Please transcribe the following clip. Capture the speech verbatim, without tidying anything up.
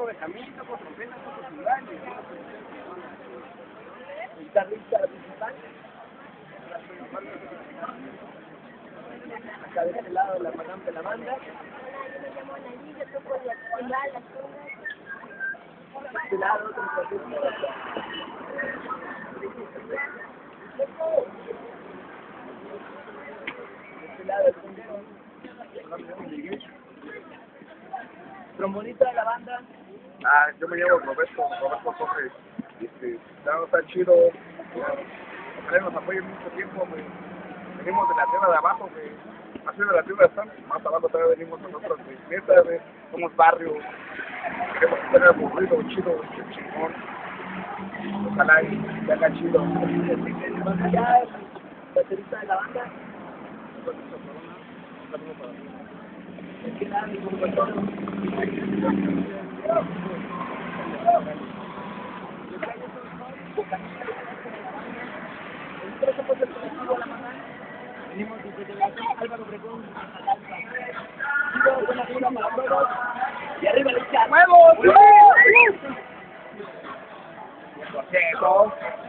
toco Benjamín, toco trompeta, toco cimbal, guitarrista principal. Acá de este lado la madame de la banda. Hola, yo me llamo Analí, yo toco la cimbal, las congas. De este lado otro trompeta. De este lado el trombero. Trombonista de la banda. Ah, yo me llamo Roberto, Roberto Torres. Este, no, está chido. Ojalá nos apoyen mucho tiempo. Me, venimos de la tierra de abajo, que más de la tierra están, más abajo todavía venimos nosotros. De neta, de, somos barrio. Queremos tener aburrido, chido, chingón. Ojalá y se haga chido. Ya el baterista de la banda. Es que nada, mi compañero. Nosotros somos el colectivo de la mamá. Venimos desde Delegación Álvaro Obregón hasta la Alfa. Chido, buena vida para todos. Y arriba el chat. ¡Huevos! ¡Huevos! ¡Huevos!